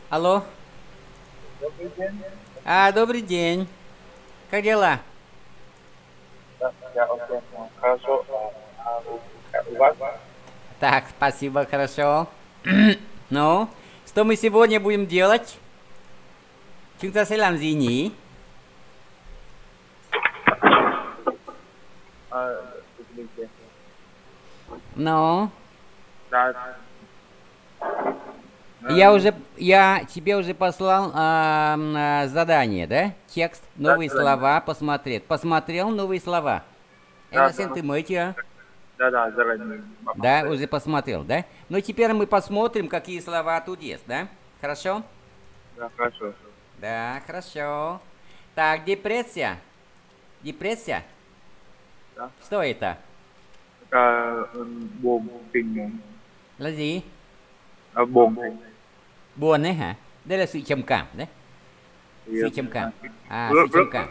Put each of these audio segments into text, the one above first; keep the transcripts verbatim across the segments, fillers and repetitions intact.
Алло. Добрый день. А, добрый день. Как дела? Да, я очень э, хорошо. А, а у как у вас? Так, спасибо, хорошо. Ну, что мы сегодня будем делать? Chúng ta sẽ làm gì nhỉ? А, извините. Ну, Да. я Эм, уже, я тебе уже послал а, м, а, задание, да? Текст, да, новые да, слова посмотреть. Посмотрел новые слова. Em да, đã xem да, từ mới chưa? да, да, заранее. М- Да, м- уже посмотрел, да? Ну, теперь мы посмотрим, какие слова тут есть, да? Хорошо? Да, хорошо. Да, хорошо. Так, депрессия. Депрессия. Да. Что это? Это м, buồn tình, Là gì? à, buồn tình Buồn đấy hả? Đây là sự trầm cảm đấy. thì Sự trầm cảm. à, À, sự rất rất trầm cảm.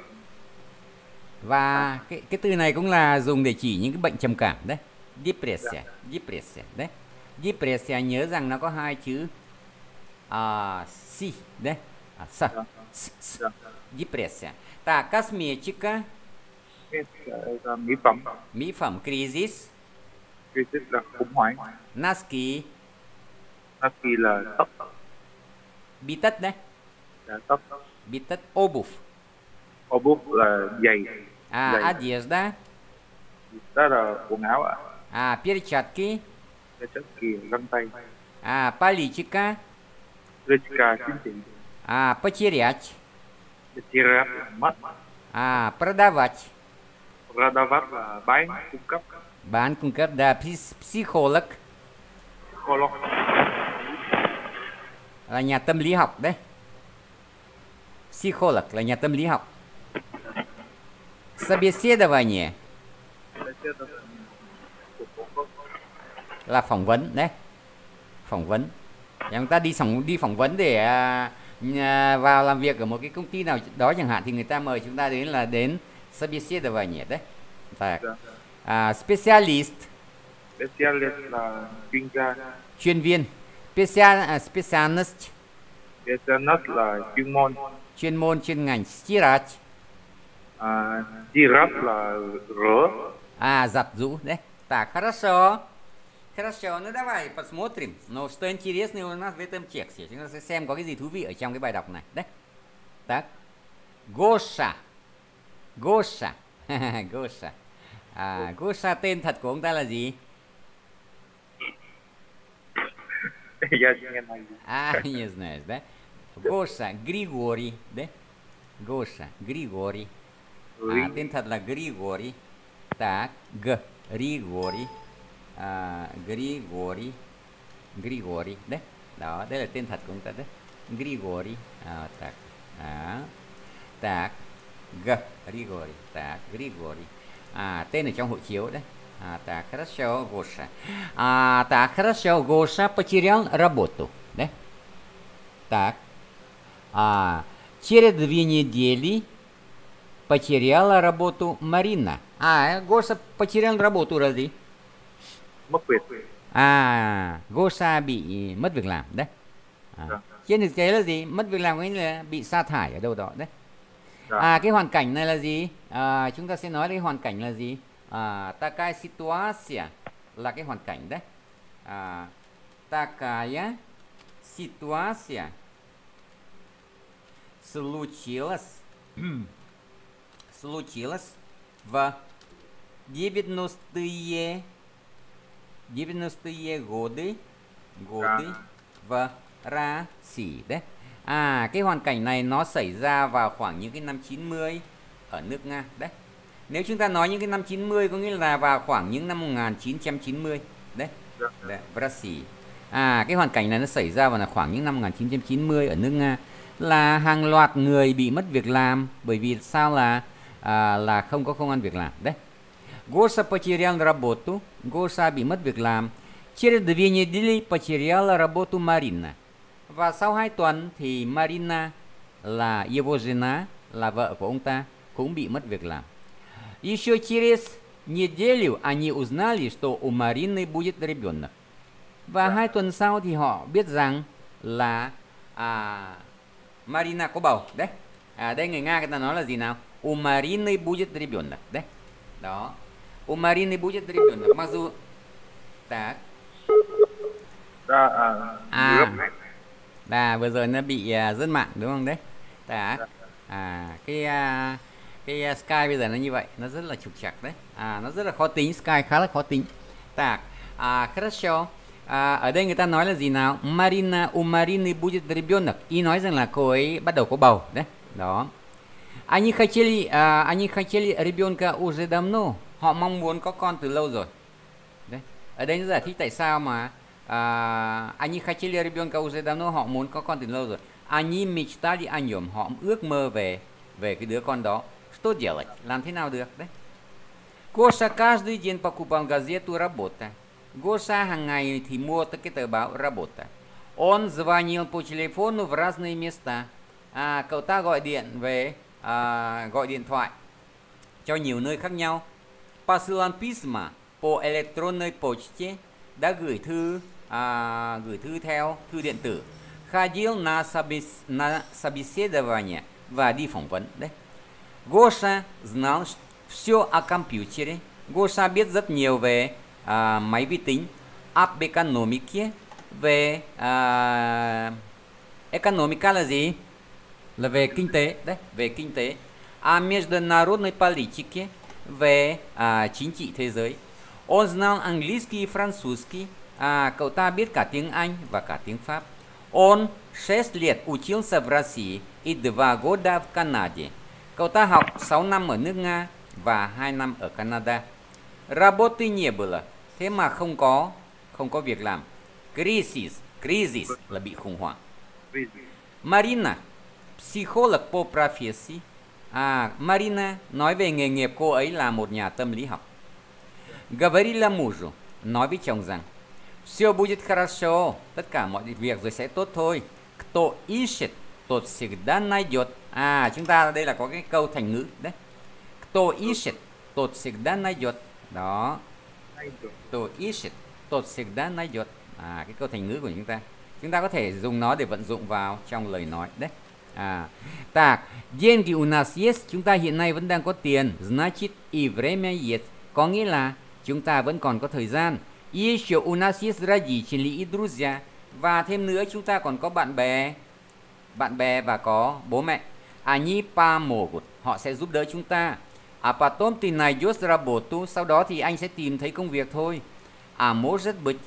Và cái cái từ này cũng là dùng để chỉ những cái bệnh trầm cảm đấy. dạ, Depressia, depressia đấy. Depressia nhớ rằng nó có hai chữ à, si đấy. À, sa. dạ, S, s. dạ. Depressia. Так, косметика, Cái ờ, là mỹ phẩm, mỹ phẩm crisis, crisis là khủng hoảng, носки, Nike là tóc, bị tất đấy. là tóc, Bị tất, обувь. Obuk là giày, А, giày, одежда. đó là quần áo ạ. А, перчатки. Cái chất kìa găng tay, А, политика. Jessica chính trị, А, потерять. Jessica là mất, А, продавать. Radavat là bán, cung cấp, Bán cung cấp. Да, псих- психолог Colon là nhà tâm lý học đấy. Psicholog là nhà tâm lý học. Собеседование là phỏng vấn đấy. Phỏng vấn. Chúng ta đi phỏng đi phỏng vấn để à, à, vào làm việc ở một cái công ty nào đó chẳng hạn thì người ta mời chúng ta đến là đến собеседование đấy. Так. À, specialist, Specialist là chuyên gia, chuyên viên. Special, à, specialist, Specialist là chuyên môn, chuyên môn, chuyên ngành. Стирать, à, Giraffe là rửa, а, giặt giũ đấy. Так, хорошо. Хорошо, ну давай посмотрим. Но что интересного у нас в этом тексте. Chúng ta sẽ xem có cái gì thú vị ở trong cái bài đọc này. Đấy. Так. Гоша. Гоша. Гоша. À, Gosa tên thật của ông ta là gì? я не знаю. А, не знаешь, да? Гоша, Григорий, да? Гоша, Григорий. À, tên thật là Grigori. Так, G, Grigori. À, Grigori. Grigori, đấy. Đó, đây là tên thật của ông ta đấy. Grigori. À, так. À, так. G, Grigori. Так, Grigori. À, tên ở trong hộ chiếu đấy. А, так, хорошо, Гоша. А, так, хорошо, Гоша потерял работу, да? Так. А, через две недели потеряла работу Марина. А, Гоша потерял работу là gì? Mất việc. À, Gosa bị mất việc làm đấy. À, Dạ. trên thực tế là gì? Mất việc làm có nghĩa là bị sa thải ở đâu đó đấy. Dạ. À, cái hoàn cảnh này là gì? À, chúng ta sẽ nói đến hoàn cảnh là gì? À, такая ситуация là cái hoàn cảnh đấy. À, такая ситуация случилась случилась в девяностые девяностые годы годы в России đấy. À, cái hoàn cảnh này nó xảy ra vào khoảng những cái năm chín mươi ở nước Nga đấy. Nếu chúng ta nói những cái năm chín mươi có nghĩa là vào khoảng những năm một nghìn chín trăm chín mươi đấy. Đấy, в России. À, cái hoàn cảnh này nó xảy ra vào là khoảng những năm một nghìn chín trăm chín mươi ở nước Nga, là hàng loạt người bị mất việc làm bởi vì sao là à, là không có công ăn việc làm đấy. Гоша потерял работу. Гоша bị mất việc làm. Через две недели потеряла работу Марина. Và sau hai tuần thì Marina là его жена, là vợ của ông ta, cũng bị mất việc làm. Еще через неделю они узнали, что у Марины будет ребенок. Và hai tuần sau thì họ biết rằng là à, Marina có bầu đấy. À, đây người Nga người ta nói là gì nào? У Марины будет ребенок đấy. Đó. У Марины будет ребенок. Mặc dù так. Ra à, À, là vừa rồi nó bị uh, rớt mạng đúng không đấy? Tá. À, cái uh, cái uh, Sky bây giờ nó như vậy, nó rất là trục trặc đấy. À, nó rất là khó tính, Sky khá là khó tính. Так. À, хорошо. À, ở đây người ta nói là gì nào? Marina, у Marины будет ребенок. Ý nói rằng là cô ấy bắt đầu có bầu đấy. Đó. Они хотели, uh, они хотели ребенка уже давно. Họ mong muốn có con từ lâu rồi. Đấy. Ở đây nó giải thích tại sao mà uh, они хотели ребенка уже давно, họ muốn có con từ lâu rồi. Они мечтали о нем, họ ước mơ về về cái đứa con đó. Что делать? Làm thế nào được đấy? Гоша каждый день покупал газету «Работа». Гоша hàng ngày thì mua cái tờ báo «Работа». Он звонил по телефону в разные места. À, cậu ta gọi điện về à, gọi điện thoại cho nhiều nơi khác nhau. Посылал письма по электронной почте, đã gửi thư à, gửi thư theo thư điện tử. Ходил на, собес, на собеседование, và đi phỏng vấn đấy. Гоша знал все о компьютере. Гоша biết rất nhiều về à, máy vi tính. Об экономике, về à, economica là gì? Là về kinh tế đấy, về kinh tế. О международной политике, về à, chính trị thế giới. Он знал английский и французский. À, cậu ta biết cả tiếng Anh và cả tiếng Pháp. Он шесть лет учился в России и два года в Канаде. Cậu ta học sáu năm ở nước Nga và hai năm ở Canada. Работы не было, thế mà không có không có việc làm. Кризис, кризис là bị khủng hoảng. Marina, психолог по профессии. À, Marina nói về nghề nghiệp cô ấy là một nhà tâm lý học. Говорила мужу, nói với chồng rằng все будет хорошо, tất cả mọi việc rồi sẽ tốt thôi. Кто ищет, тот всегда найдет. À, chúng ta đây là có cái câu thành ngữ đấy. Кто ищет, тот всегда найдет. Đó. Кто ищет, тот всегда найдет. À, cái câu thành ngữ của chúng ta. Chúng ta có thể dùng nó để vận dụng vào trong lời nói đấy. À, так, деньги у нас есть, chúng ta hiện nay vẫn đang có tiền, значит и время есть, có nghĩa là chúng ta vẫn còn có thời gian. И еще у нас есть родители и друзья, và thêm nữa chúng ta còn có bạn bè, bạn bè và có bố mẹ. Они помогут, họ sẽ giúp đỡ chúng ta. А потом ты найдешь работу, sau đó thì anh sẽ tìm thấy công việc thôi. А может быть,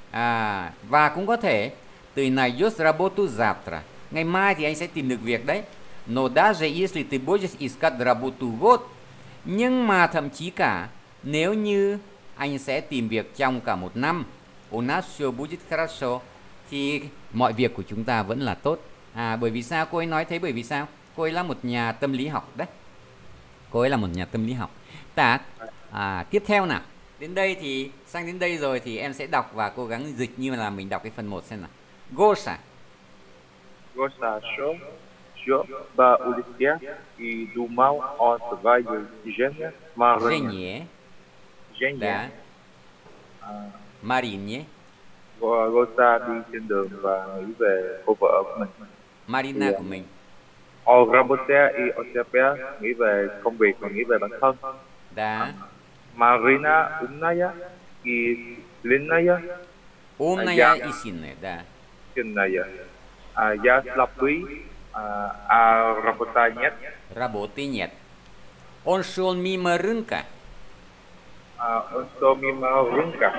à, và cũng có thể ты найдешь работу завтра, ngày mai thì anh sẽ tìm được việc đấy. Но даже если ты будешь искать работу год, nhưng mà thậm chí cả nếu như anh sẽ tìm việc trong cả một năm, у нас всё будет хорошо, thì mọi việc của chúng ta vẫn là tốt. À, bởi vì sao cô ấy nói thế? Bởi vì sao? Cô ấy là một nhà tâm lý học đấy. Cô ấy là một nhà tâm lý học. Так, à, tiếp theo nào. Đến đây thì sang đến đây rồi thì em sẽ đọc và cố gắng dịch như là mình đọc cái phần một xem nào. Гоша. Гоша шел, шел по улице и думал о своей жене Марине. Жене. Жене. Да. À, Марине. Gosa đi trên đường và nghĩ về cô vợ của mình. Marina Thì, của mình. O работе и о себе, nghĩ về công việc và nghĩ về bản thân. Да. Marina умная и длинная. Умная Я- и сильная, да. Сильная. А я слабый, а, а работа нет. Работы нет. Он шел мимо рынка. А, он шел мимо рынка.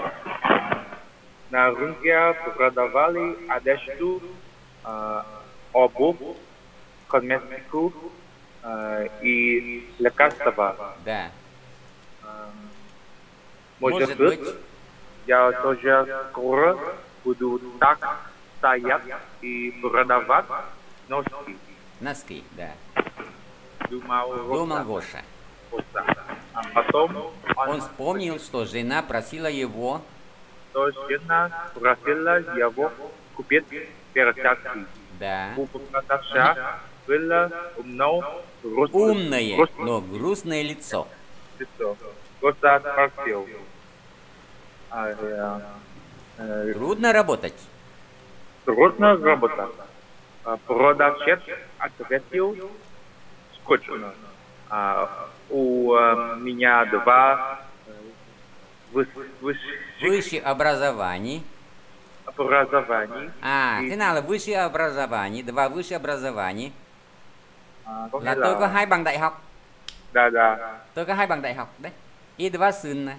На рынке продавали одежду, а, обувь, косметику а, и лекарства. Да. А, Может Может быть, быть, я тоже скоро буду так стоять и продавать носки. носки, да. Думал Думал Гоша. Гоша. А потом он, Он вспомнил, что жена просила его, что жена просила его купить перчатки. да, У продавца было умно, грустно, умное, грустно но грустное лицо. лицо. Гоша спросил, а, э, э, Трудно работать. трудно работать. продавец ответил скучно. А, у а, меня два выс высших Выше образований. образований. À, И, thế nào là высшее образование? Два высшее образование а, có là nghĩa tôi có là hai bằng đại học. да, да, Tôi có hai bằng đại học đấy. И два сына.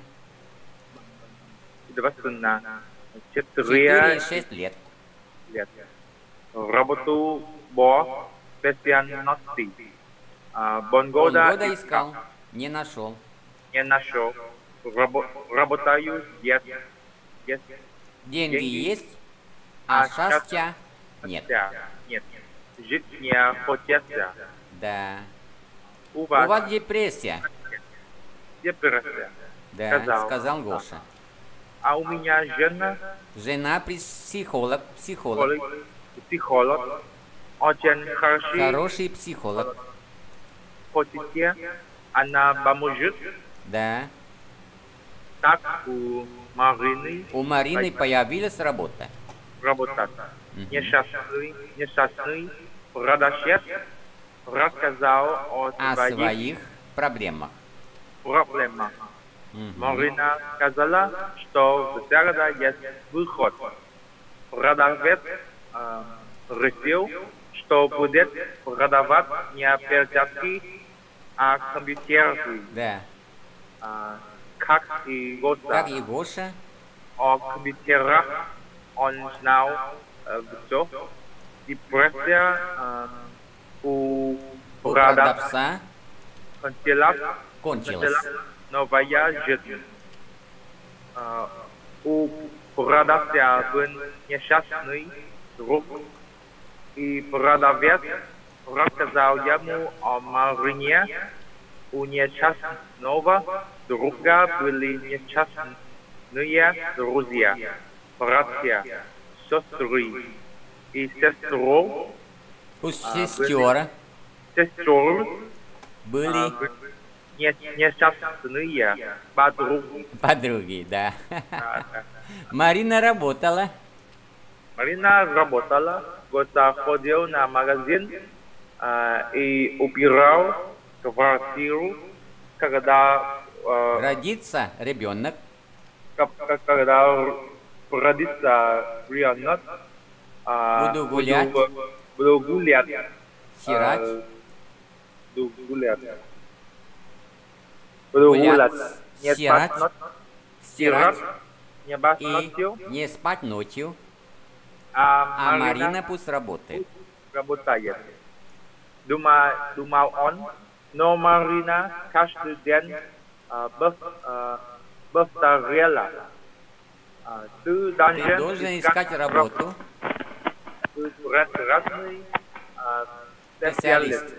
два сына, Четыре и четыре шесть лет. лет. Работу по специальности. А, Бонгода Полгода искал, не нашел. не нашел. Рабо работаю здесь. Здесь Деньги деньги, есть, а а счастья нет. счастья нет. Жить не хочется. Да. У У вас вас депрессия. депрессия. Да, Сказал. сказал Гоша. А у меня жена Жена психолог, психолог. психолог, психолог, очень хороший, Хороший психолог. хотите, она поможет, Да. так у Марины У Марины появилась работа. работать. Мгм. Несчастный, несчастный продавец рассказал о О своих своих проблемах. проблемах. Мгм. Марина сказала, что всегда есть выход. Продавец э, решил, что будет продавать не перчатки, а компьютеры. Да. А, как и Гоша. Как и Гоша, О компьютерах он знал э, все. Депрессия э, у у продавца продавца кончилась. кончилась. Новая жизнь. А, у продавца был несчастный друг, и продавец рассказал ему о Марине. У несчастного друга были несчастные друзья, братья, сестры. И сестру, У сестер сестер были не, несчастные подруги. подруги, да. А, да. Марина работала. Марина работала, Гоша ходил на магазин а, и убирал квартиру, когда, а, Родится ребенок. к- к- когда родится ребенок. а, Буду гулять. Буду, буду гулять. Стирать. а, Буду гулять. Буду Гулять, гулять. Не стирать, спать ночью, Стирать не спать и ночью, не спать ночью. а А Марина Марина пусть работает. работает. Думал, думал он, но Марина каждый день а, быс- а, повторяла. А, Ты Ты должен должен искать работу. Ты прекрасный а, Специалист. специалист.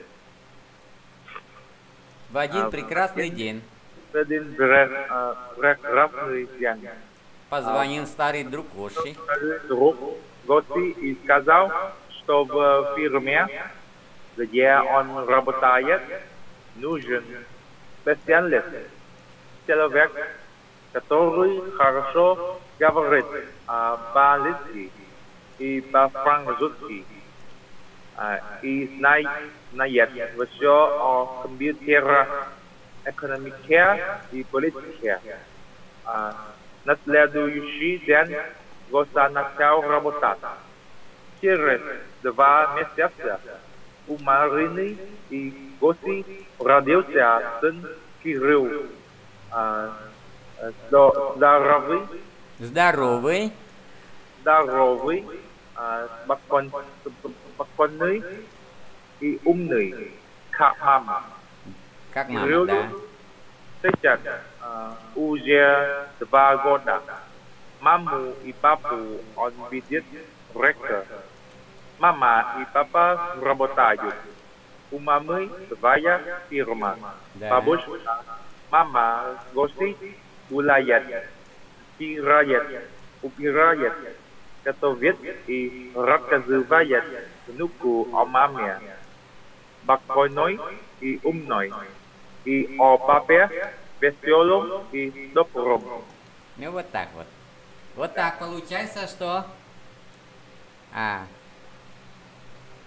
В один А, прекрасный день В один пре- а, прекрасный день. позвонил старый друг Гоши. Друг Гоши и сказал, что в фирме, где он работает, нужен специалист. Человек, который хорошо говорит а, по-английски и по-французски. А, и знает, знает все о компьютерах, экономике и политике. А, на следующий день Гоша начал работать. Через два месяца у Марины и Гоши родился сын Кирилл. А, здо- здоровый, Здоровый, здоровый, а, спокон- спокойный и умный, как мама. как мама, Кириллу да. сейчас а, уже два года. Маму и папу он видит редко. Мама и папа работают. У мамы своя фирма. Да. Бабушка, мама Гоши гуляет, стирает, убирает, готовит и рассказывает внуку о маме. Спокойной и умной. И о папе веселом и добром. Ну вот так вот. Вот так получается, что а,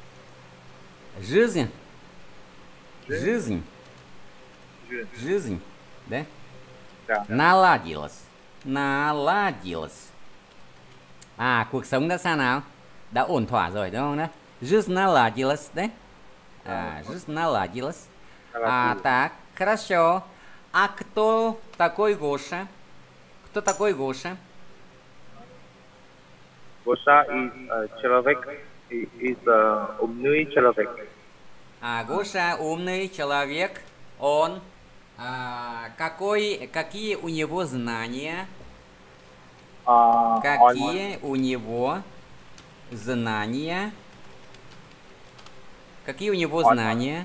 Жизнь. Жизнь. Жизнь. Жизнь. Да? Dạ. Naladilась. Naladilась. À, cuộc sống đã sao nào? Đã ổn thỏa rồi đúng không? Đấy? Жизнь наладилась, да? А, жизнь наладилась. А, так, хорошо. А кто такой Гоша? Кто такой Гоша? Гоша is uh, человек, is uh, умный человек. А, Гоша умный человек. Он а, какой, какие у него знания? Uh, Какие у него знания? Какие у него Он- знания?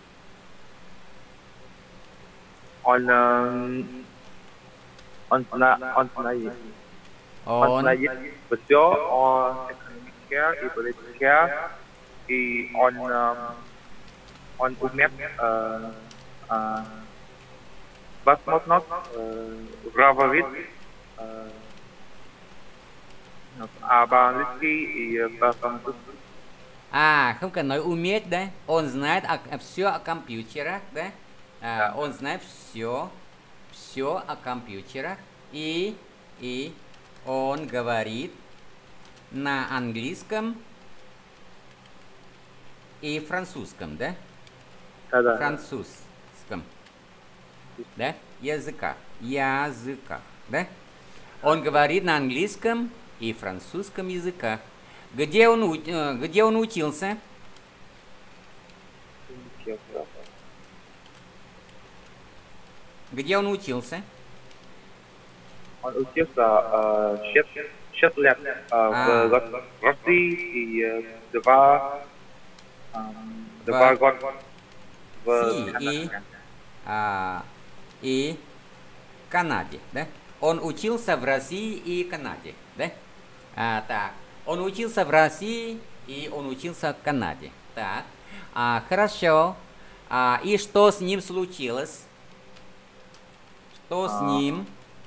Он, uh, он, зна, он знает, он Он знает все о экономике и политике, и он, uh, он умеет uh, uh, возможно uh, говорить uh, по-английски и по-французски. А, không cần nói умеет, да? Он знает о, все о компьютерах, да? А, он знает все, все о компьютерах. И, и он говорит на английском и французском, да? Да-да. Французском. Да? Языках. Языках, да? Он говорит на английском и французском языках. Где он, у- э, где он учился? Где он учился? Он учился uh, шесть, шесть лет uh, А. в Рос- России и uh, два, um, два года в Си и, Канаде. а, и Канаде, да? Он учился в России и Канаде, да? А, так, он учился в России и он учился в Канаде. Так, а, хорошо. А, и что с ним случилось? Что с А. ним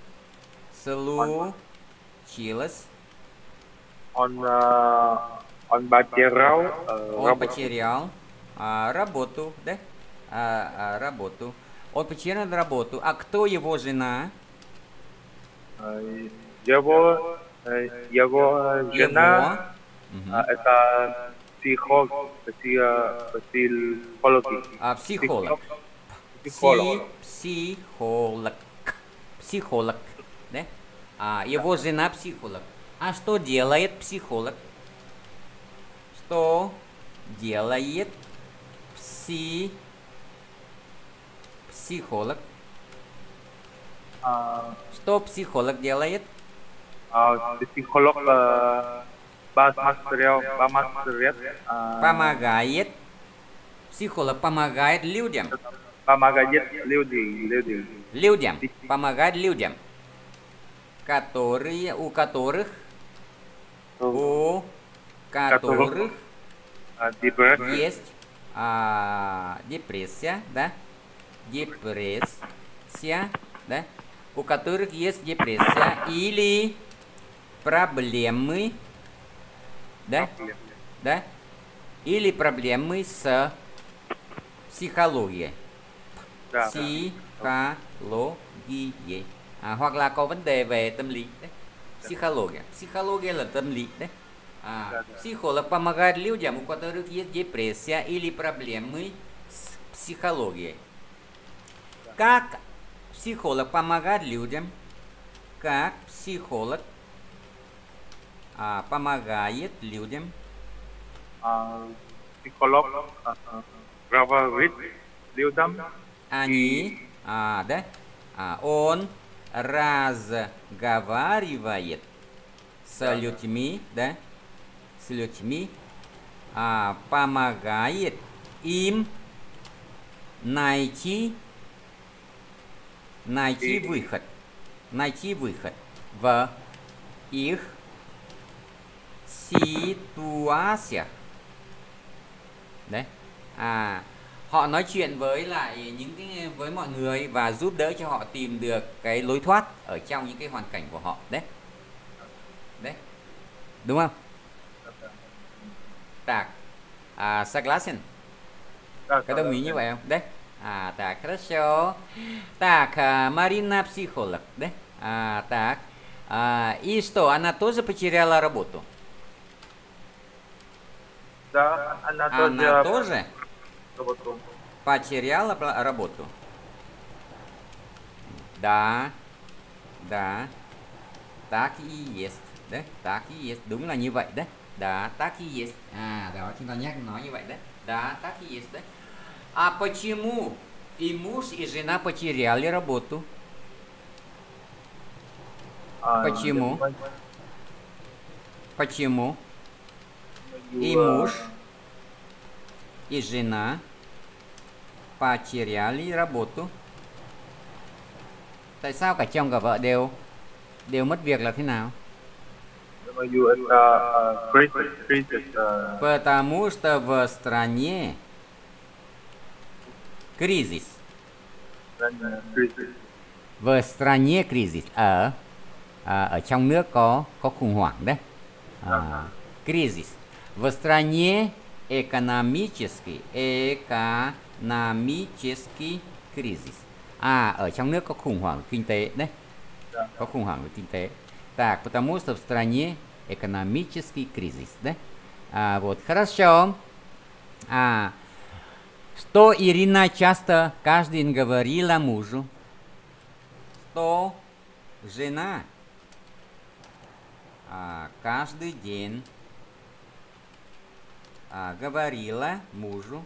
случилось? Он, uh, он потерял uh, Он работу. потерял а, работу, да? А, а, работу. Он потерял работу. А кто его жена? Uh, его, uh, его жена Мгм. uh, это психолог, психо- психологи. А, психолог. Психолог. Пси- психолог. Психолог. Да? А, его жена психолог. А что делает психолог? Что делает пси... психолог? Uh, Что психолог делает? uh, психолог uh, посмотрел, посмотрел, uh, Помогает. Психолог помогает людям. помогает люди, люди. Людям. Помогает людям. Которые, у которых, у которых Uh, депрессия. есть а, депрессия, да? Депрессия, да? У которых есть депрессия или проблемы, да? Да? Или проблемы с психологией. Да, да. Psichologiei. À, hoặc là có vấn đề về tâm lý đấy. Psихология. Психология là tâm lý đấy. А, психолог помогает людям, у которых есть депрессия или проблемы с психологией. Как психолог помогает людям? Как психолог а, помогает людям? Uh, психолог uh, говорит людям. Они, а, да? А, он разговаривает с людьми, да? С людьми, а, помогает им найти, найти И- выход, найти выход в их ситуациях. Đấy. À, họ nói chuyện với lại những cái với mọi người và giúp đỡ cho họ tìm được cái lối thoát ở trong những cái hoàn cảnh của họ. Đấy. Đấy. Đúng không? Tak. A, согласен? Да, Có да, đồng да, ý như да. vậy không? Đấy. À, так, хорошо. Так, а, Марина психолог, да? А, так. А, и что, она тоже потеряла работу? Да, она Она тоже тоже работала. потеряла бла- работу? Да, да, так и есть, да, так и есть, đúng là như vậy đấy. Да, так и есть. À, đó, chúng ta nhắc nói như vậy đấy. Да, так и есть, đấy. А почему и муж, и жена потеряли работу? А, я Почему? думаю, Почему и думаю, муж, э, и жена потеряли работу? Tại sao cả chồng cả vợ đều đều mất việc là thế nào? думаю, это э, кризис, кризис, э, Потому что в стране кризис. стране кризис. В стране кризис. Ở à, ở trong nước có có khủng hoảng đấy. À, кризис. В стране экономический экономический кризис. À, ở trong nước có khủng hoảng về kinh tế đấy. Да. Có khủng hoảng về kinh tế. Так, потому что в стране экономический кризис, да? А, вот, хорошо. А, что Ирина часто каждый день говорила мужу? Что жена а, каждый день а, говорила mужу.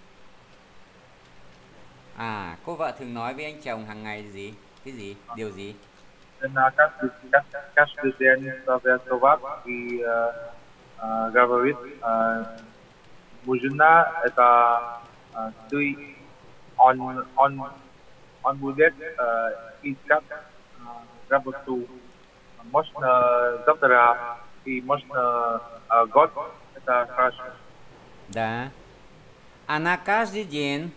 À, cô vợ thường nói với anh chồng hàng ngày gì? Cái gì? Điều gì? Она каждый, каждый, каждый день советовать и э, э, говорит, э, мужчина это э, ты, он, он, он будет э, искать э, работу, можно завтра и можно э, год, это хорошо. Да. Она каждый день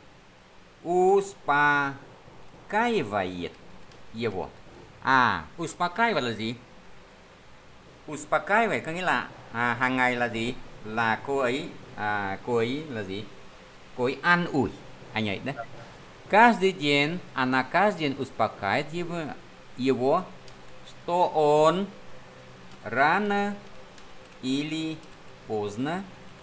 успокаивает его. À, uspokaiva là gì? Uspokaiva có nghĩa là à, hàng ngày là gì? Là cô ấy à, cô ấy là gì? Cô ấy an ủi anh ấy đấy. Каждый день она каждый день успокаивает его, его, что он рано или поздно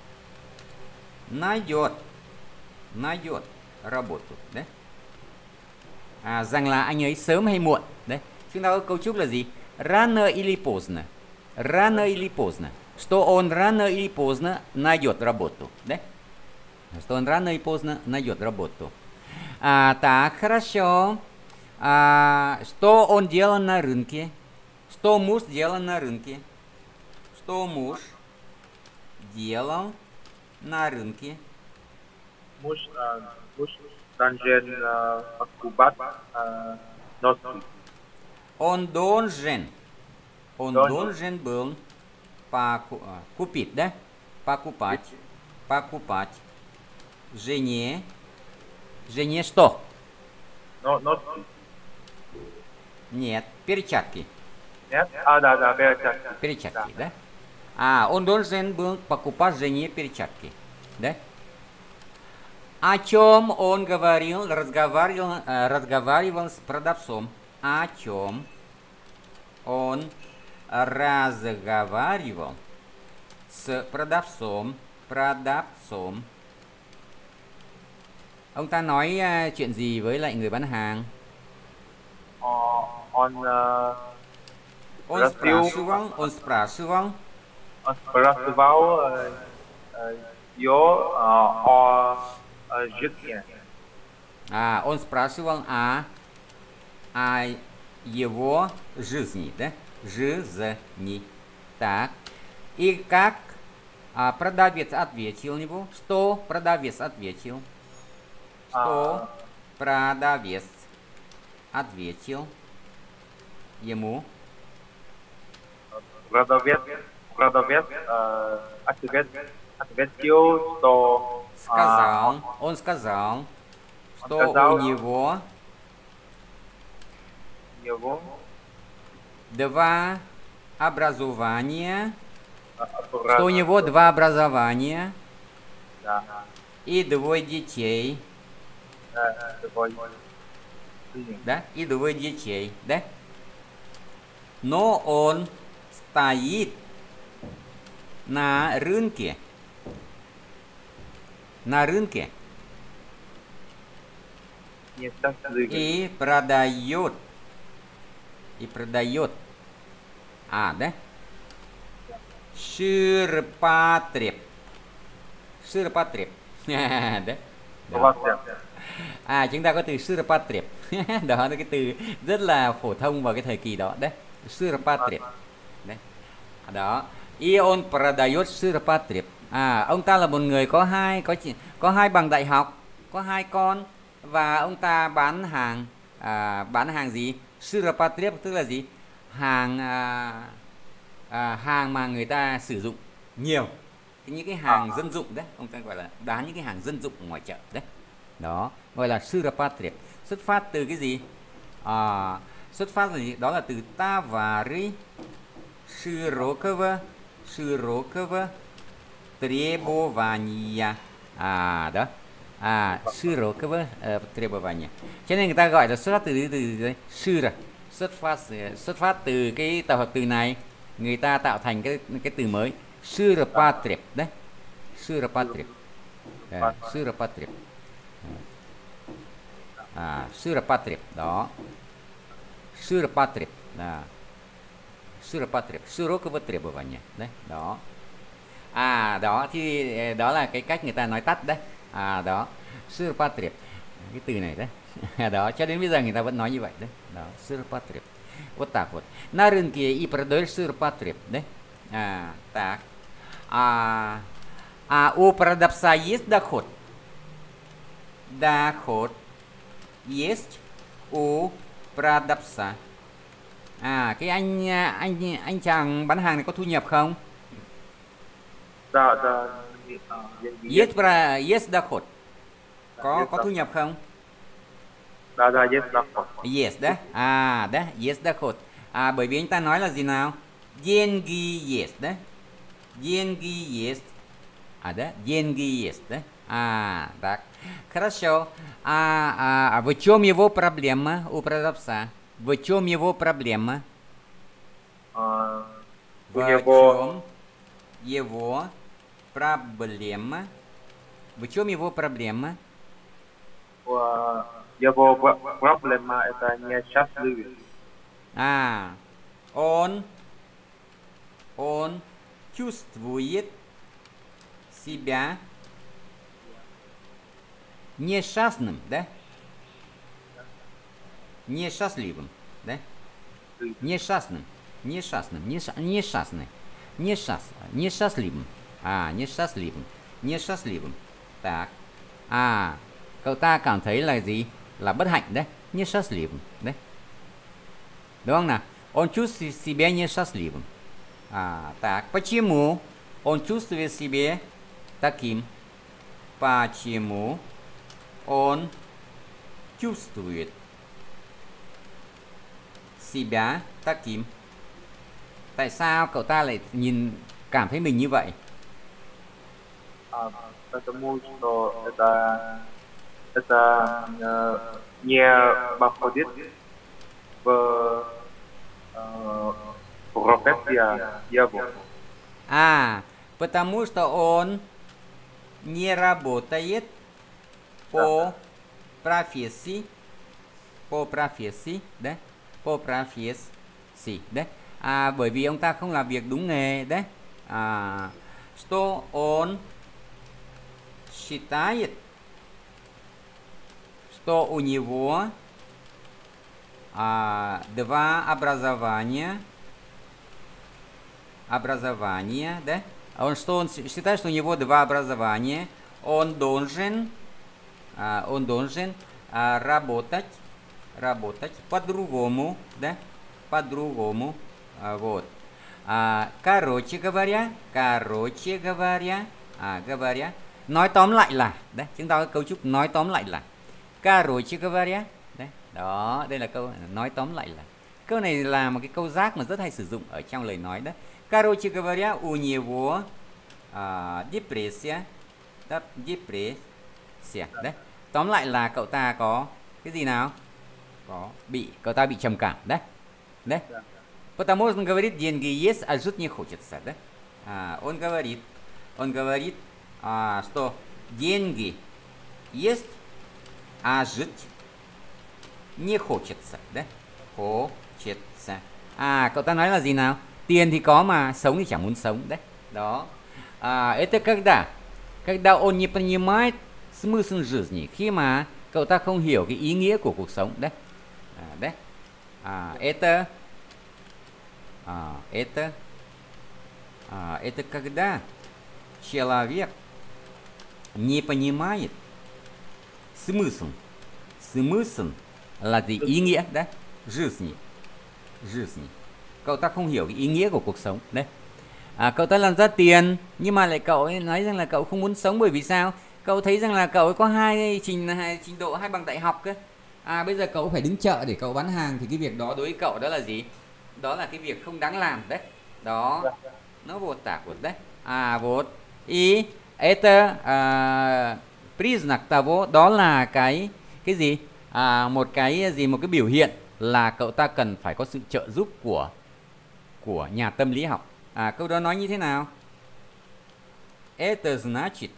найдет найдет работу đấy. À, rằng là anh ấy sớm hay muộn đấy. Chúng ta có cấu trúc là gì? Рано или поздно. Рано или поздно. Что он рано или поздно найдет работу. Да? Что он рано или поздно найдет работу. А, так, хорошо. А, что он делал на рынке? Что муж делал на рынке? Что муж делал на рынке? Муж, э, муж должен э, покупать э, носки. Он должен, он Должен. должен был поку- а, купить, да? Покупать, покупать жене, жене что? Но, носки. Нет, перчатки, Нет? А, да, да, перчатки. перчатки, да? А, он должен был покупать жене перчатки, да? О чем он говорил, разговаривал, э, разговаривал с продавцом? О чем он разговаривал с продавцом, продавцом? Ông ta nói uh, chuyện gì với lại người bán hàng? Ờ, он, э, Он Спросил. спрашивал, он спрашивал, он спрашивал э, э, ее э, о, о жизни. а, он спрашивал о, о его жизни, да? Жизни. Так. И как а, продавец ответил ему? Что продавец ответил? Что продавец ответил ему? Продавец, продавец э, ответ, ответил, что э, Сказал, он сказал, что сказал. у него его два образования, э, что у него два образования, да, И двое детей. Двое. Да, и двое детей. Да? Но он стоит на рынке. На рынке. И продает. И продает. А, да? Ширпотреб. Ширпотреб. Да? À, chúng ta có từ Surapatrep. Đó là cái từ rất là phổ thông vào cái thời kỳ đó. Đấy, Surapatrep. Đấy. Đó. Ion Pradayot Surapatrep. À, ông ta là một người có hai có có hai bằng đại học, có hai con và ông ta bán hàng à, bán hàng gì? Surapatrep tức là gì? Hàng à, à, hàng mà người ta sử dụng nhiều. Những cái hàng dân dụng đấy, ông ta gọi là bán những cái hàng dân dụng ở ngoài chợ đấy. Đó, gọi là Surapatrep. Xuất phát từ cái gì? À, xuất phát từ gì? Đó là từ Tavari Shirokova Shirokova Trебования. À, đó. À, Shirokova uh, Trебования. Cho nên người ta gọi là xuất phát từ từ, từ Shura. Xuất phát xuất phát từ cái tập hợp từ này, người ta tạo thành cái cái từ mới Surapatrep đấy. Surapatrep. À, Surapatrep. À, Surapatrep đó. Surapatrep là Surapatrep, Surokova Trебования đấy, đó. À, đó thì đó là cái cách người ta nói tắt đấy. À, đó. Surapatrep. Cái từ này đấy. Đó, cho đến bây giờ người ta vẫn nói như vậy đấy. Đó, Surapatrep. Вот так вот. На рынке и продают Surapatrep đấy. À, так. А, а у продавца есть доход? Доход есть у продавца. À, cái anh anh anh chàng bán hàng này có thu nhập không? Да, да. Есть про есть доход. Có có thu nhập không? Да, да, есть доход. Yes đấy. À, đấy, yes доход. À, bởi vì anh ta nói là gì nào? Деньги есть đấy. Деньги есть. А, да? Деньги есть, да? А, так. Хорошо. А, а, а в чем его проблема у продавца? В чем его проблема? А, В у него чем его проблема? В чем его проблема? а, его пр- проблема это несчастливый. А, он, он чувствует себя несчастным, да? Несчастливым, да? Несчастным, несчастным, несча- несчастный, несчаст, несчастливым, à, несчастливым, nесчастливым. Так, à, cậu ta cảm thấy là gì? Là bất hạnh đấy, nесчастливым, đấy. Đúng không nào? Он чувствует себя несчастливым. А, так, почему он чувствует себя таким? Почему он чувствует себя таким? Tại sao cậu ta lại nhìn cảm thấy mình như vậy? А, потому что это это э, не подходит в э, профессия его. А, потому что он не работает по профессии, по профессии, đấy, по профессии, đấy. À, bởi vì ông ta không làm việc đúng nghề, đấy. À, что он считает, что у него а, два образования, образования, да? Он что он считает, что у него два образования, он должен, а, он должен а, работать, работать по-другому, да? По-другому, а, вот. А, короче говоря, короче говоря, à, говоря, nói tóm lại là, đấy, chúng ta có cấu trúc nói tóm lại là, короче говоря, đấy, đó, đây là câu nói tóm lại là. Câu này là một cái câu rác mà rất hay sử dụng ở trong lời nói đấy. Короче говоря, у него а, депрессия, да, депрессия, xẻ đấy. Tóm lại là cậu ta có cái gì nào? Có bị, cậu ta bị trầm cảm đấy. Đấy. Потому что он говорит, деньги есть, а жить не хочется, да? А, он говорит, он говорит, а, что деньги есть, а жить не хочется, да? Хочется. À, cậu ta nói là gì nào? Tiền thì có mà sống thì chẳng muốn sống, đấy. Đó. À, это когда? Когда он не понимает смысл жизни. Khi mà cậu ta không hiểu cái ý nghĩa của cuộc sống, đấy. À, đấy. À, это А, это, а, это когда человек не понимает смысл. Смысл là gì? Ý nghĩa đấy. Жизни. Жизни. Cậu ta không hiểu cái ý nghĩa của cuộc sống đấy. À, cậu ta làm ra tiền nhưng mà lại cậu ấy nói rằng là cậu không muốn sống, bởi vì sao? Cậu thấy rằng là cậu ấy có hai trình hai trình độ, hai bằng đại học cơ. À, bây giờ cậu phải đứng chợ để cậu bán hàng thì cái việc đó đối với cậu đó là gì? Đó là cái việc không đáng làm đấy. Đó. Nó вот так вот đấy. À вот. И это à, признак того, đó là cái cái gì? À, một cái gì, một cái biểu hiện là cậu ta cần phải có sự trợ giúp của của nhà tâm lý học. À, câu đó nói như thế nào? Это значит.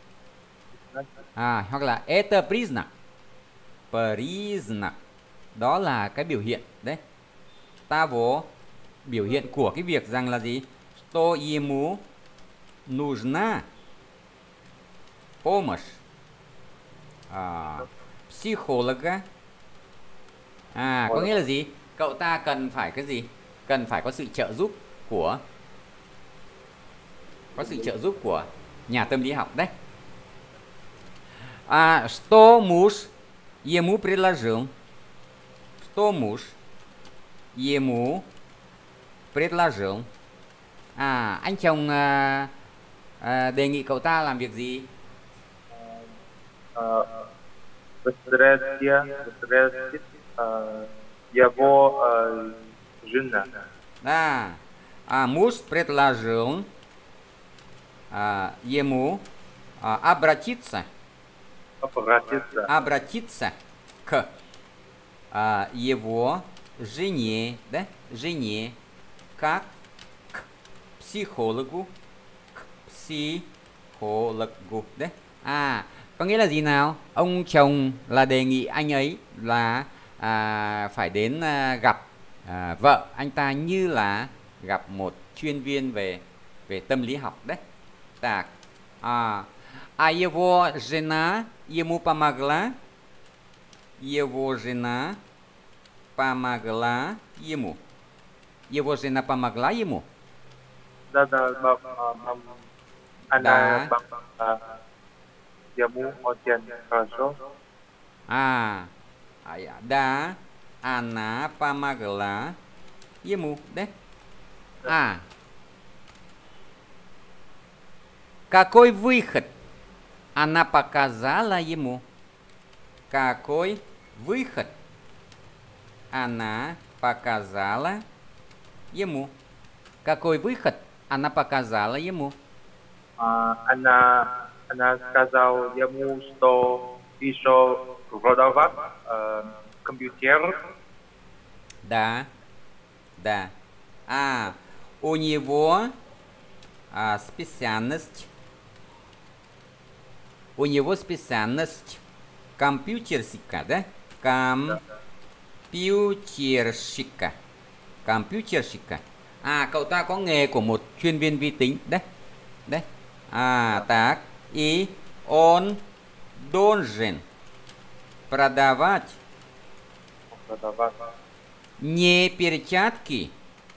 À, hoặc là это признак. Признак. Đó là cái biểu hiện đấy. Того, biểu hiện của cái việc rằng là gì? Что ему нужна помощь à, психолога. À, có nghĩa là gì? Cậu ta cần phải cái gì? Cần phải có sự trợ giúp của có sự trợ giúp của nhà tâm lý học đấy. À, что муж ему предложил? Что муж ему предложил? À, anh chồng à, à, đề nghị cậu ta làm việc gì? Встретил его жена. Да. А, муж предложил а, ему а, обратиться, Обратиться. обратиться к а, его жене, да, жене, как к психологу, к психологу, đấy. À, có nghĩa là gì nào? Ông chồng là đề nghị anh ấy là à, phải đến à, gặp à, vợ anh ta như là gặp một chuyên viên về về tâm lý học đấy. Так. А, а его жена ему помогла. Его жена помогла ему. Его жена помогла ему. Да, да, она помогла ему очень хорошо. À, да, она помогла ему, да? А, какой выход она показала ему? Какой выход она показала ему? Какой выход она показала ему? А, она, она сказала ему, что еще продавать э, компьютер. Да, да. А, у него а, специальность, у него специальность компьютерщика, да? Компьютерщика. Компьютерщика. À, cậu ta có nghề của một chuyên viên vi tính đấy. Đấy. À, так. И он должен продавать Продавать. не перчатки,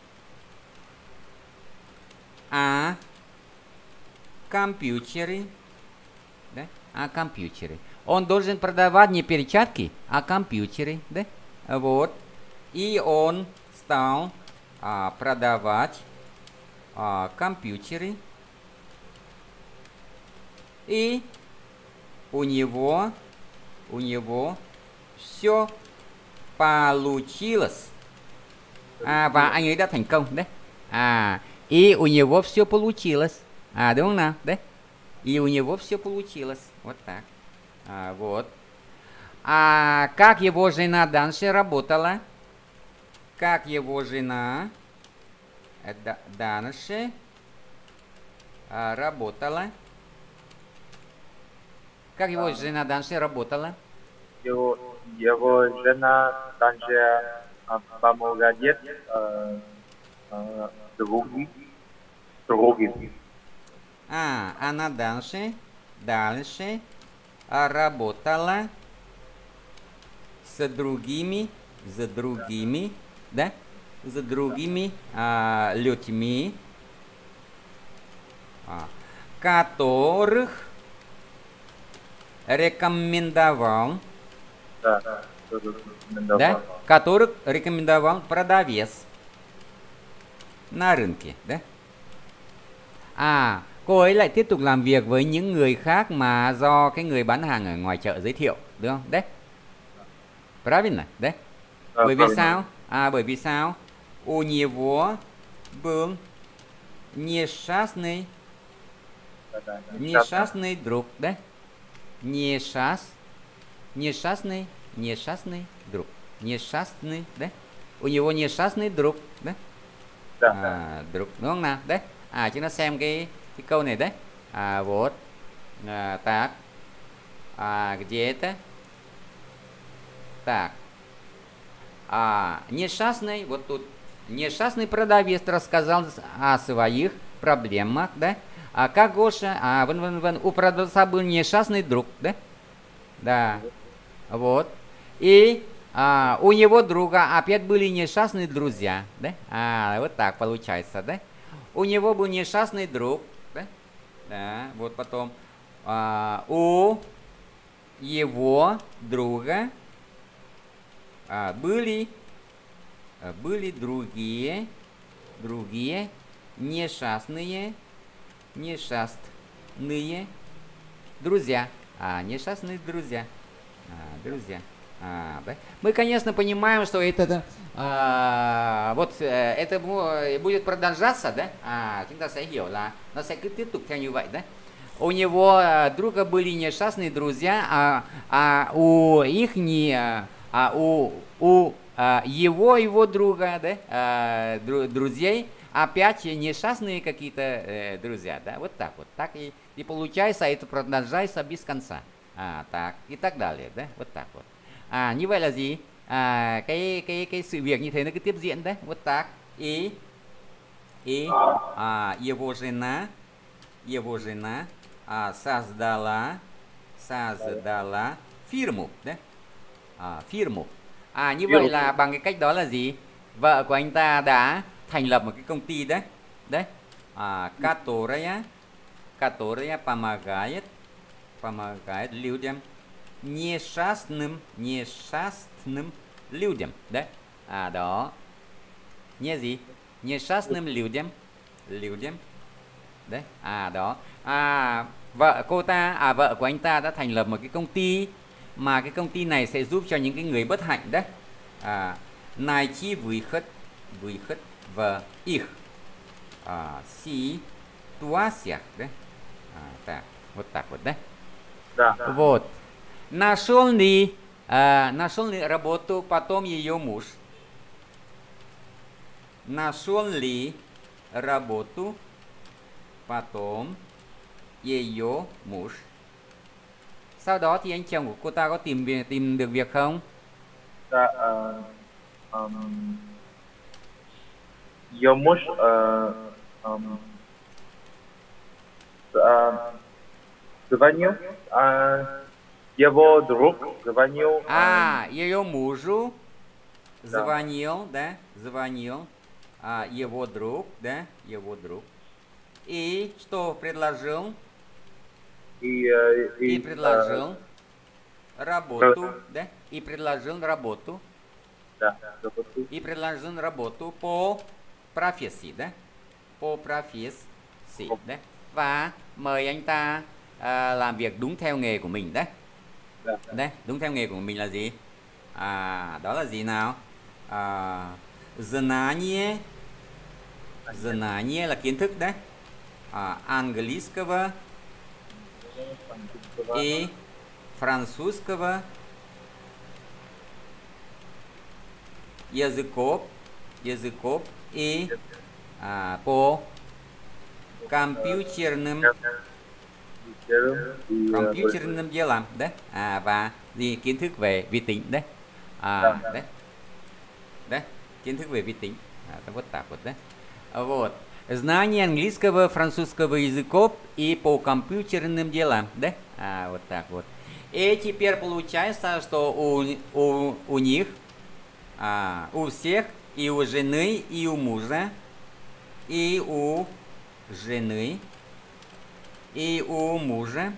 а компьютеры. Да? А компьютеры. Он должен продавать не перчатки, а компьютеры. Да? Вот. И он стал а, продавать а, компьютеры. И у него, у него все получилось. À, và anh ấy đã thành công đấy. À, и у него все получилось. À, đúng không nào? Đấy. И у него все получилось. Вот так. А, вот. А как его жена дальше работала? Как его жена дальше а, работала? Как его жена дальше работала? Его, его жена дальше помогает э, э, другим. другим. А, она дальше, дальше а, работала с другими, с другими, да? С другими а, людьми, а, которых рекомендовал, Да, да? Которых рекомендовал продавец на rынке, да? À, cô ấy lại tiếp tục làm việc với những người khác mà do cái người bán hàng ở ngoài chợ giới thiệu, được không? Đấy. Правильно, đấy. Bởi vì sao? À, bởi vì sao? У него был несчастный, несчастный друг, да? Несчаст, несчастный, несчастный друг, несчастный, да? У него несчастный друг, да? À, друг, đúng không nào? Đấy. À, chúng ta xem cái cái câu này đấy. À, вот. А, так. А, где это? Так. А, несчастный, вот тут. Несчастный продавец рассказал о своих проблемах, да? А как Гоша, а, вон, вон, вон, у продавца был несчастный друг, да? Да. Вот. И а, у него друга опять были несчастные друзья, да? А, вот так получается, да? У него был несчастный друг, да? Да, вот потом а, у его друга а, были, были другие, другие несчастные, несчастные друзья, а, несчастные друзья, а, друзья. À, đấy. Мы, конечно, понимаем, что это à, вот это будет продолжаться, да? À, chúng ta sẽ hiểu là nó sẽ cứ tiếp tục theo như vậy đấy. У него друга были несчастные друзья, а, а у их не, а у у а, его его друга, да? А, дру, друзей опять несчастные какие-то э, друзья, да? Вот так вот, так и и получается, это продолжается без конца, à, так и так далее, да? Вот так вот. À, như vậy là gì? À, cái cái cái sự việc như thế nó cứ tiếp diễn đấy. Вот так. И и а, его жена, его жена а, создала создала фирму, да? À, фирму. À, như vậy là bằng cái cách đó là gì? Vợ của anh ta đã thành lập một cái công ty đấy. Đấy. À, которая которая помогает помогает людям несчастным, несчастным людям, да? À, đó. Nghe gì? Несчастным людям, людям. Đấy. À, đó. À, vợ cô ta, à vợ của anh ta đã thành lập một cái công ty mà cái công ty này sẽ giúp cho những cái người bất hạnh đấy. À, найти выход, выход в их а, ситуациях, да? А, так, вот так вот, да? Да. Вот. Нашел ли, а, нашел ли работу потом ее муж? Нашел ли работу потом ее муж? Sau đó thì anh chồng của cô ta có tìm việc, tìm được việc không? Да. Uh, um, ее муж uh, um, uh, звонил. Uh, Его друг звонил. А, ее мужу звонил, да, звонил. А, его друг, да, его друг. И что предложил? И, и, и предложил э, работу, да, и предложил работу. Да, работу. И предложил работу по профессии, да, по профессии, да. Và mời anh ta à, làm việc đúng theo nghề của mình đấy. Đấy, đúng theo nghề của mình là gì? À, đó là gì nào? À, знание, знание là kiến thức đấy. À, английского и французского языков, языков и а, по компьютерным компьютерным делам, đấy, à, và gì kiến thức về vi tính đấy, à, đấy, đấy, kiến thức về vi tính, а, это вот так вот, да, вот, знание английского, французского языков и по компьютерным делам, да, а, вот так вот. И теперь получается, что у у у них, а, у всех, и у жены, и у мужа, и у жены, и у мужа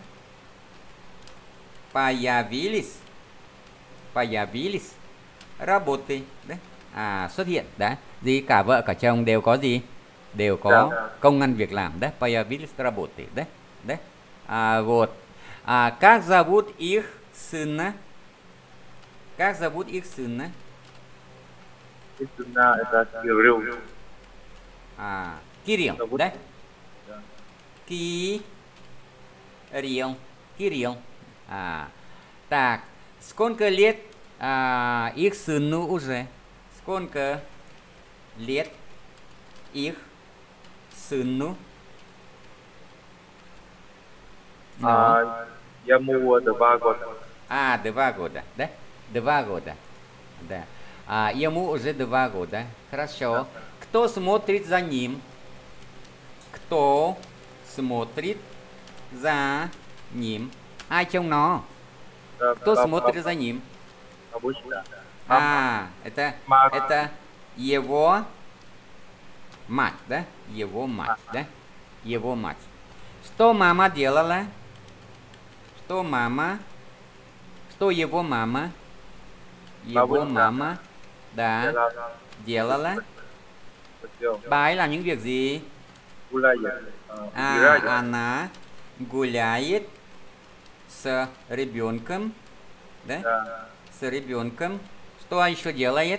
появились, появились работы, đấy, à, xuất hiện, đấy, gì cả vợ cả chồng đều có gì, đều có công ăn việc làm, đấy, появились работы, đấy, đấy, à, вот, à, как зовут их сына, как зовут их сына, Их сына это Кирилл. à, Кирилл, đấy, Кирилл, Кирилл, а, так, сколько лет а, их сыну уже, сколько лет их сыну? Ну. А, ему два года. А, два года, да? Два года, да. А, ему уже два года. Хорошо. Кто смотрит за ним? Кто смотрит за ним? Ai trông nó? Кто смотрит за ним? А, это, это его мать, да? Его мать, да? Его мать. Что мама делала? Что мама? Что его мама? Его мама, да, делала. Bà ấy làm những việc gì? А, она гуляет с ребенком, да? С ребенком. Что еще делает?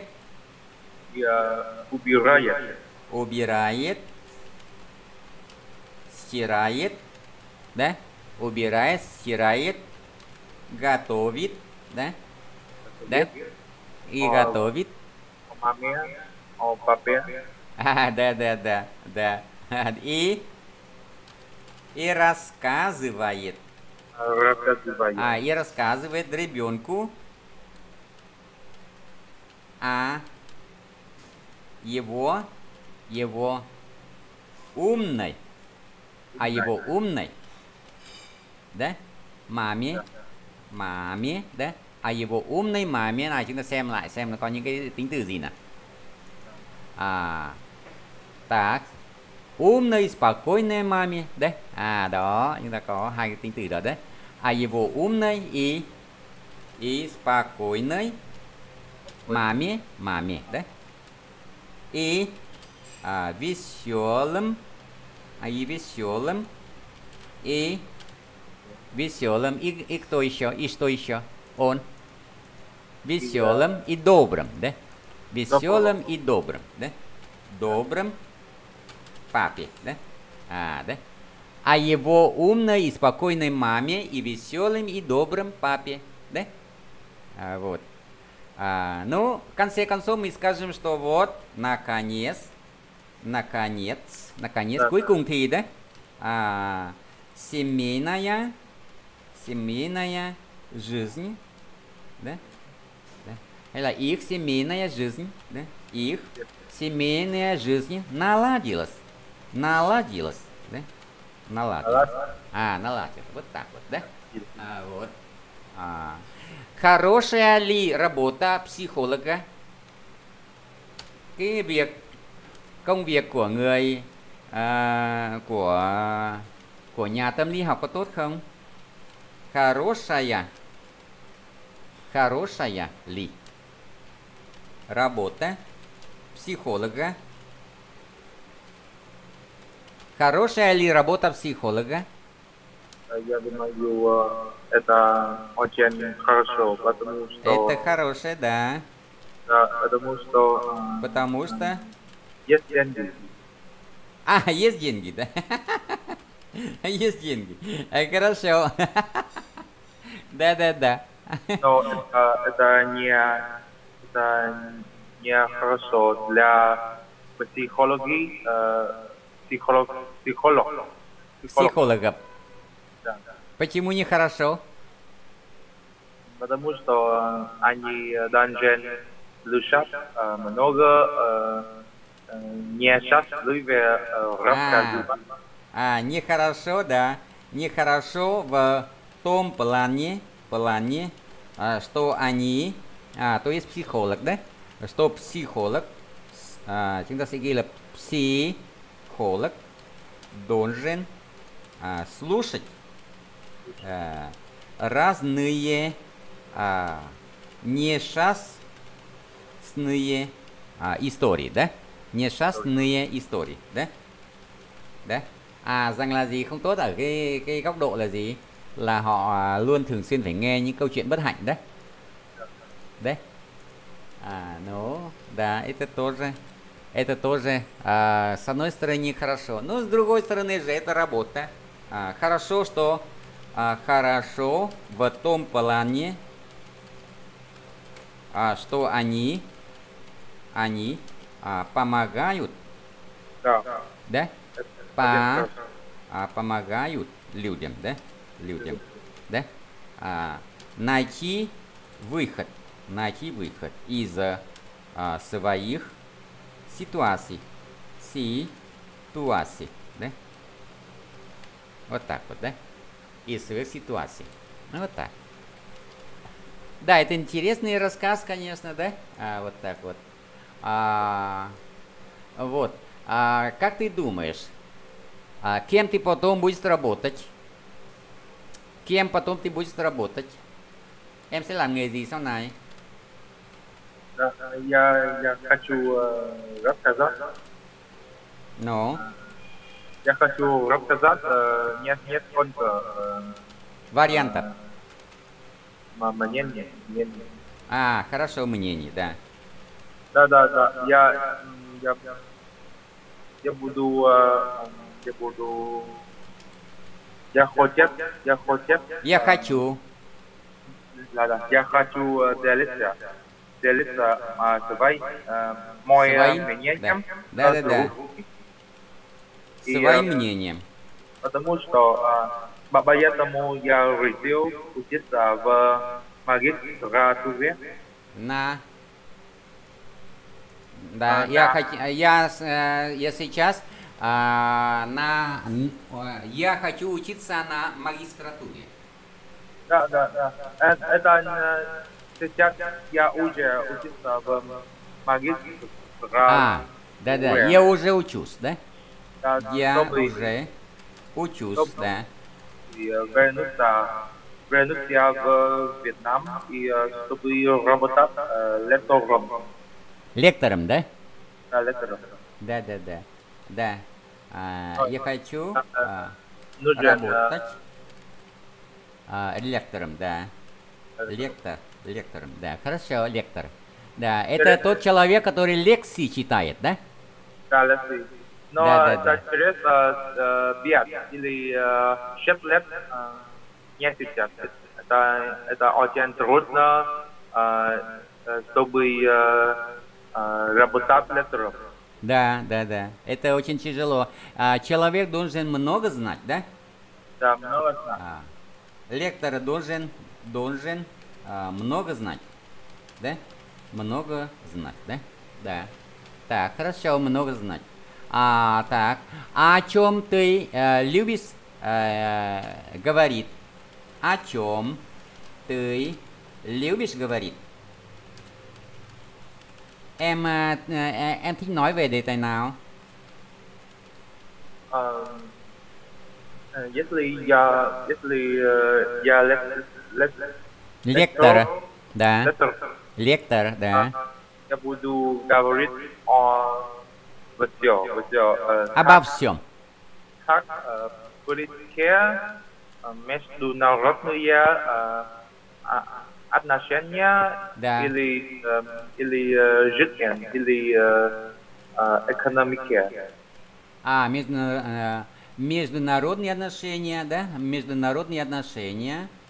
Убирает. Убирает. Стирает, да? Убирает, стирает, готовит, да? Да? И готовит. О папе. А, да, да, да, да. И, и рассказывает. Рассказывает. А, и рассказывает ребенку о его, его умной, о его умной, да, маме, mame, да, о его умной mame này, chúng ta xem lại xem nó có những cái tính từ gì nào. À, так, умной, спокойной маме, да, à đó, chúng ta có hai cái tính từ đó đấy, о его умной и и спокойной маме, маме, да, и а, веселым, а и веселым, и веселым, и, и кто еще, и что еще? Он. Веселым и добрым, да? Веселым и добрым, да? Добрым папе, да? А, да? А его умной и спокойной маме и веселым и добрым папе, да? А, вот. А, ну, в конце концов мы скажем, что вот, наконец, наконец, наконец, cuối cùng thì đấy, а, семейная, семейная жизнь, да? Да? Hay là их семейная жизнь, да? Их семейная жизнь наладилась, наладилась, да? Наладилась. А, наладилась, вот так вот, да? А, вот. А. Хорошая ли работа психолога? Cái việc, công việc của người, à, của của nhà tâm lý học có tốt không? Хорошая, хорошая ли работа психолога? Хорошая ли работа психолога? Я думаю, это очень хорошо, потому что... Это хорошее, да. Да, потому что... Потому что... Есть деньги. А, есть деньги, да? Есть деньги. Хорошо. Да, да, да. Но это, это не, это не хорошо для психологии, э, психолог, психолог, психолог, Психологов. да, да. Почему нехорошо? Потому что они должны слушать э, много э, э, несчастливые э, рассказы. А, нехорошо, да. Нехорошо в том плане, плане, а, что они, à, то есть психолог, да? Что психолог, à, chúng ta sẽ ghi là psихолог должен à, слушать à, разные à, несчастные à, истории, да? Несчастные истории, да? Đấy. À rằng là gì không tốt ở cái cái góc độ là gì? Là họ luôn thường xuyên phải nghe những câu chuyện bất hạnh đấy. Đấy. А, ну, да, это тоже, это тоже, а, с одной стороны, хорошо. Но с другой стороны же, это работа. А, хорошо, что, а, хорошо в том плане, а, что они, они а, помогают, Да. да? По, а, помогают людям, да? Людям, да? А, найти выход. Найти выход из а, своих ситуаций. Ситуаций, да? Вот так вот, да? Из своих ситуаций. Ну, вот так. Да, это интересный рассказ, конечно, да? А, вот так вот. А, вот. А, как ты думаешь, а, кем ты потом будешь работать? Кем потом ты будешь работать? Em sẽ làm nghề gì sau này? Да, я, я хочу э, рассказать. Ну, Я хочу рассказать э, нет, несколько э, вариантов. э, мнений. мнений. А, хорошо, мнений, да. Да, да, да. Я, я, я буду, э, я буду, я хочу, я хочу. Я хочу. Да, да. Я хочу э, делиться, делиться э, своей, э, мой Своим? мнением. Да, да, с да. другими. И, Своим э, мнением. Потому что э, поэтому я решил учиться в магистратуре. На. Да, А, я, да. хочу, я, с- э, я сейчас а, на, н- э, я хочу учиться на магистратуре. Да, да, да. Это, это э, сейчас я уже учился в магистратуре. А, да, да, я уже учусь, да? Да, да, Я чтобы, уже учусь, чтобы да. и, э, вернуться, вернуться в Вьетнам и э, чтобы работать э, лектором. Лектором, да? Да, лектором. Да, да, да. Да. А, Ой, я ой. хочу А, а, Нужен, работать э, а, лектором, да. э, Лектор, лектором, да. Хорошо, лектор. Да, это тот человек, который лекции читает, да? да, лекции. Но Да, да, это да. через э, э, пять или э, шесть лет э, не сейчас. Это, это очень трудно, э, э, чтобы э, э, работать лектором. Да, да, да. Это очень тяжело. А, человек должен много знать, да? Да, много знать. А, лектор должен, должен а, много знать, да? Много знать, да? Да. Так, хорошо, много знать. А, так, а о чем ты э, любишь э, говорить? О чем ты любишь говорить? Em ờ, ờ, em thích nói về đề tài nào? Э, э, Если я, если э, я лек- лек- Лектор, да. лектор, Лектор, да. э, я буду говорить о все, все, э, Обо всем. как э, политике, э, международные э, а- отношения Да. или, э, или э, жизнь, или э, э, экономики. А, междуна- э, международные отношения, да? Международные отношения.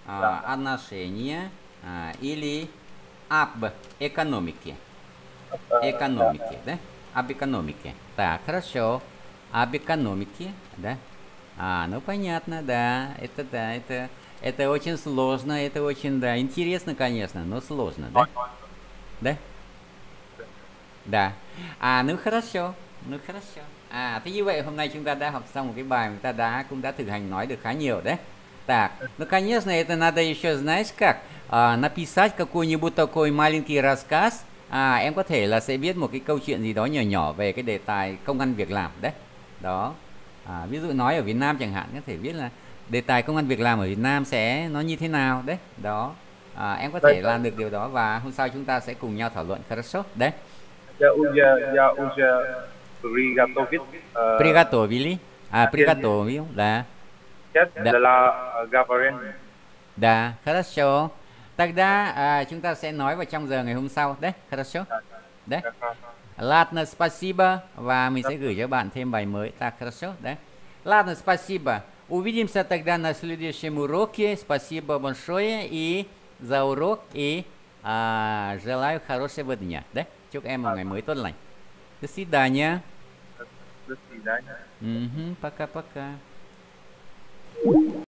а, отношения а, или об экономике. Экономике, да? Об экономике. Так, хорошо. Об экономике, да? А, ну понятно, да. Это да, это, это очень сложно, это очень, да, интересно, конечно, но сложно, да? Да? Да. À, nước хорошо, nước хорошо. À, thế như vậy hôm nay chúng ta đã học xong một cái bài mà ta đã cũng đã thực hành nói được khá nhiều đấy. Так, ну, конечно, это надо еще, знаешь как, à, написать какой-нибудь такой маленький рассказ. À, em có thể là sẽ viết một cái câu chuyện gì đó nhỏ nhỏ về cái đề tài công ăn việc làm đấy. Đó. À, ví dụ nói ở Việt Nam chẳng hạn, có thể viết là đề tài công ăn việc làm ở Việt Nam sẽ nó như thế nào đấy. Đó. À, em có thể làm được điều đó và hôm sau chúng ta sẽ cùng nhau thảo luận. Хорошо, đấy. Я уже, я уже приготовил. э, Приготовили. А, приготовил, да. Сейчас Да. для говорения. Да, хорошо. Тогда à, chúng ta sẽ nói vào trong giờ ngày hôm sau. Đấy, хорошо. Đấy. Ладно, спасибо. Và mình sẽ gửi cho bạn thêm bài mới. Так, хорошо, đấy. Ладно, спасибо. Увидимся тогда на следующем уроке. Спасибо большое и за урок. И à, желаю хорошего дня. Đấy. Chúc em một ngày mới tốt lành. До свидания. До свидания. Мгм, пока-пока.